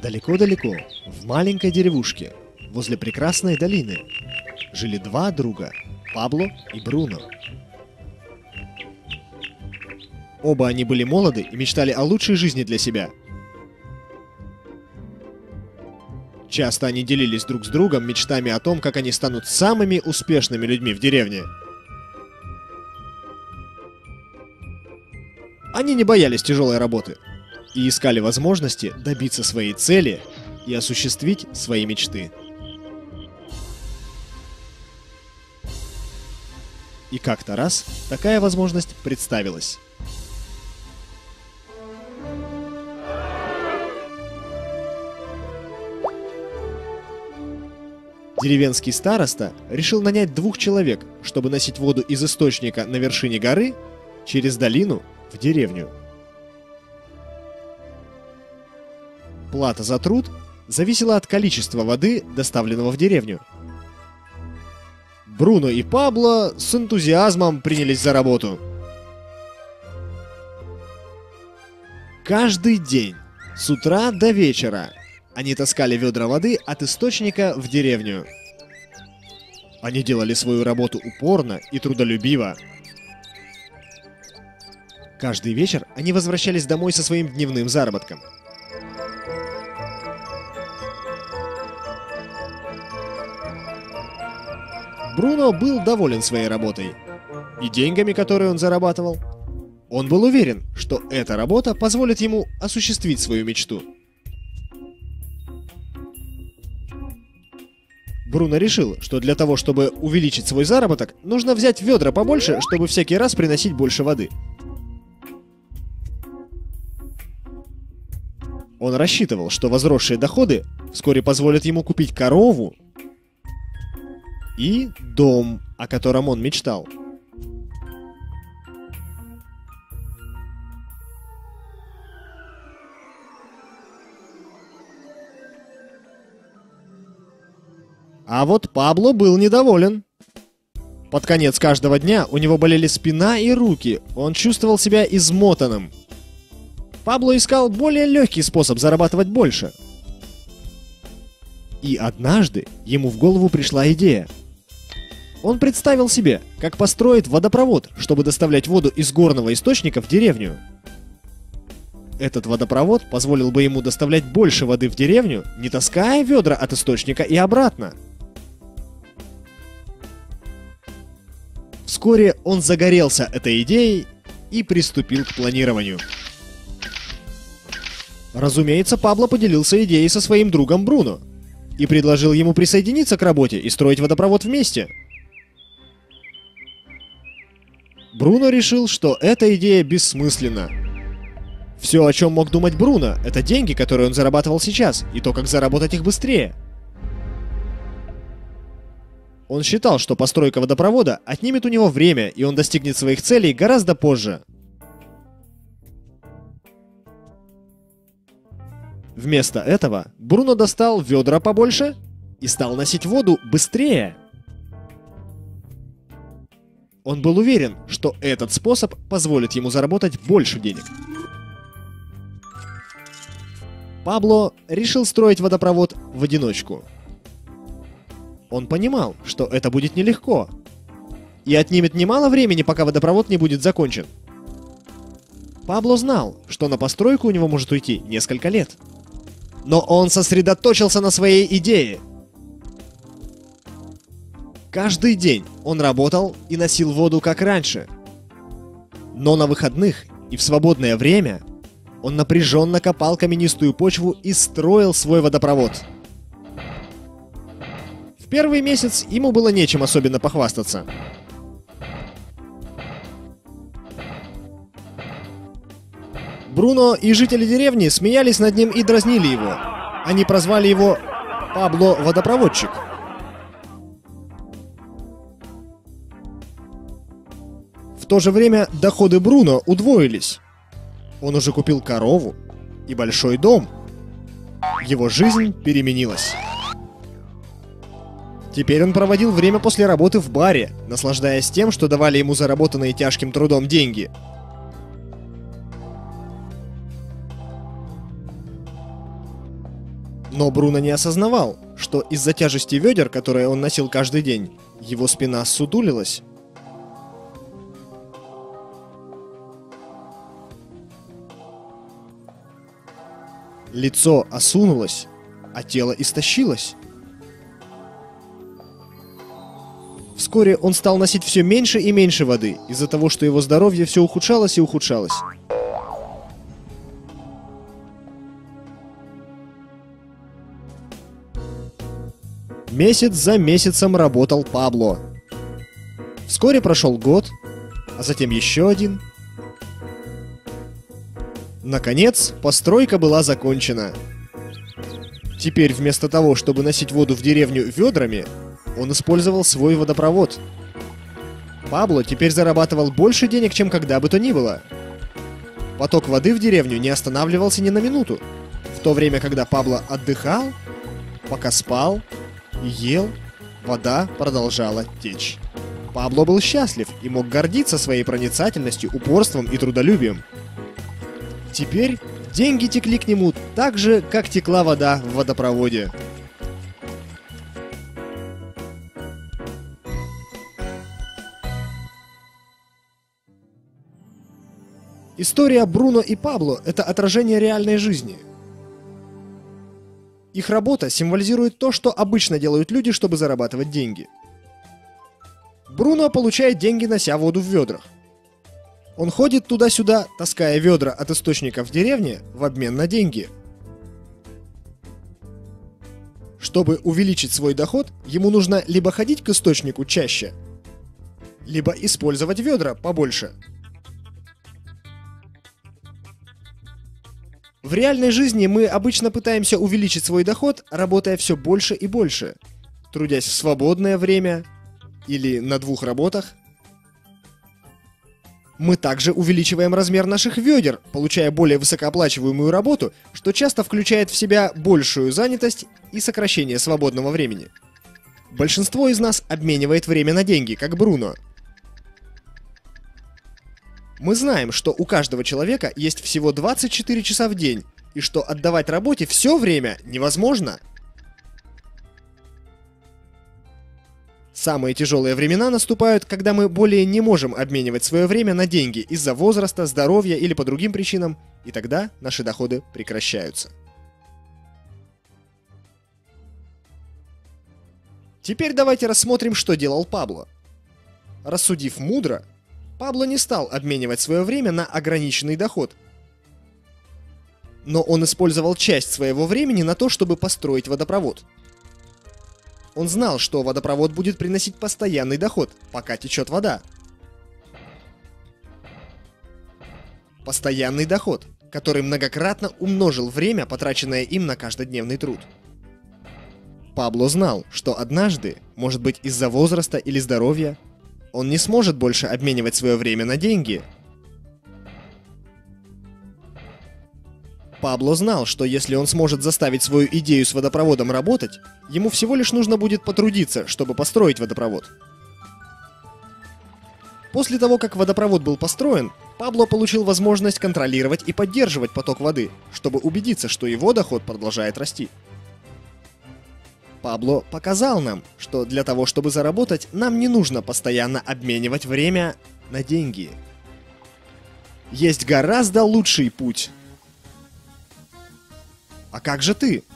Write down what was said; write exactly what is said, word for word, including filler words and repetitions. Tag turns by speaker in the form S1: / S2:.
S1: Далеко-далеко, в маленькой деревушке, возле прекрасной долины, жили два друга – Пабло и Бруно. Оба они были молоды и мечтали о лучшей жизни для себя. Часто они делились друг с другом мечтами о том, как они станут самыми успешными людьми в деревне. Они не боялись тяжелой работы и искали возможности добиться своей цели и осуществить свои мечты. И как-то раз такая возможность представилась. Деревенский староста решил нанять двух человек, чтобы носить воду из источника на вершине горы через долину в деревню. Плата за труд зависела от количества воды, доставленного в деревню. Бруно и Пабло с энтузиазмом принялись за работу. Каждый день, с утра до вечера, они таскали ведра воды от источника в деревню. Они делали свою работу упорно и трудолюбиво. Каждый вечер они возвращались домой со своим дневным заработком. Бруно был доволен своей работой и деньгами, которые он зарабатывал. Он был уверен, что эта работа позволит ему осуществить свою мечту. Бруно решил, что для того, чтобы увеличить свой заработок, нужно взять ведра побольше, чтобы всякий раз приносить больше воды. Он рассчитывал, что возросшие доходы вскоре позволят ему купить корову и дом, о котором он мечтал. А вот Пабло был недоволен. Под конец каждого дня у него болели спина и руки, он чувствовал себя измотанным. Пабло искал более легкий способ зарабатывать больше. И однажды ему в голову пришла идея. Он представил себе, как построит водопровод, чтобы доставлять воду из горного источника в деревню. Этот водопровод позволил бы ему доставлять больше воды в деревню, не таская ведра от источника и обратно. Вскоре он загорелся этой идеей и приступил к планированию. Разумеется, Пабло поделился идеей со своим другом Бруно и предложил ему присоединиться к работе и строить водопровод вместе. Бруно решил, что эта идея бессмысленна. Все, о чем мог думать Бруно, это деньги, которые он зарабатывал сейчас, и то, как заработать их быстрее. Он считал, что постройка водопровода отнимет у него время, и он достигнет своих целей гораздо позже. Вместо этого Бруно достал ведра побольше и стал носить воду быстрее. Он был уверен, что этот способ позволит ему заработать больше денег. Пабло решил строить водопровод в одиночку. Он понимал, что это будет нелегко и отнимет немало времени, пока водопровод не будет закончен. Пабло знал, что на постройку у него может уйти несколько лет. Но он сосредоточился на своей идее. Каждый день он работал и носил воду как раньше. Но на выходных и в свободное время он напряженно копал каменистую почву и строил свой водопровод. В первый месяц ему было нечем особенно похвастаться. Бруно и жители деревни смеялись над ним и дразнили его. Они прозвали его Пабло Водопроводчик. В то же время доходы Бруно удвоились. Он уже купил корову и большой дом. Его жизнь переменилась. Теперь он проводил время после работы в баре, наслаждаясь тем, что давали ему заработанные тяжким трудом деньги. Но Бруно не осознавал, что из-за тяжести ведер, которые он носил каждый день, его спина ссутулилась. Лицо осунулось, а тело истощилось. Вскоре он стал носить все меньше и меньше воды, из-за того, что его здоровье все ухудшалось и ухудшалось. Месяц за месяцем работал Пабло. Вскоре прошел год, а затем еще один. Наконец, постройка была закончена. Теперь вместо того, чтобы носить воду в деревню ведрами, он использовал свой водопровод. Пабло теперь зарабатывал больше денег, чем когда бы то ни было. Поток воды в деревню не останавливался ни на минуту. В то время, когда Пабло отдыхал, пока спал и ел, вода продолжала течь. Пабло был счастлив и мог гордиться своей проницательностью, упорством и трудолюбием. Теперь деньги текли к нему так же, как текла вода в водопроводе. История Бруно и Пабло – это отражение реальной жизни. Их работа символизирует то, что обычно делают люди, чтобы зарабатывать деньги. Бруно получает деньги, нося воду в ведрах. Он ходит туда-сюда, таская ведра от источника в деревне в обмен на деньги. Чтобы увеличить свой доход, ему нужно либо ходить к источнику чаще, либо использовать ведра побольше. В реальной жизни мы обычно пытаемся увеличить свой доход, работая все больше и больше, трудясь в свободное время или на двух работах. Мы также увеличиваем размер наших ведер, получая более высокооплачиваемую работу, что часто включает в себя большую занятость и сокращение свободного времени. Большинство из нас обменивает время на деньги, как Бруно. Мы знаем, что у каждого человека есть всего двадцать четыре часа в день, и что отдавать работе все время невозможно. Самые тяжелые времена наступают, когда мы более не можем обменивать свое время на деньги из-за возраста, здоровья или по другим причинам, и тогда наши доходы прекращаются. Теперь давайте рассмотрим, что делал Пабло. Рассудив мудро, Пабло не стал обменивать свое время на ограниченный доход. Но он использовал часть своего времени на то, чтобы построить водопровод. Он знал, что водопровод будет приносить постоянный доход, пока течет вода. Постоянный доход, который многократно умножил время, потраченное им на каждодневный труд. Пабло знал, что однажды, может быть из-за возраста или здоровья, он не сможет больше обменивать свое время на деньги. Пабло знал, что если он сможет заставить свою идею с водопроводом работать, ему всего лишь нужно будет потрудиться, чтобы построить водопровод. После того, как водопровод был построен, Пабло получил возможность контролировать и поддерживать поток воды, чтобы убедиться, что его доход продолжает расти. Пабло показал нам, что для того, чтобы заработать, нам не нужно постоянно обменивать время на деньги. Есть гораздо лучший путь. А как же ты?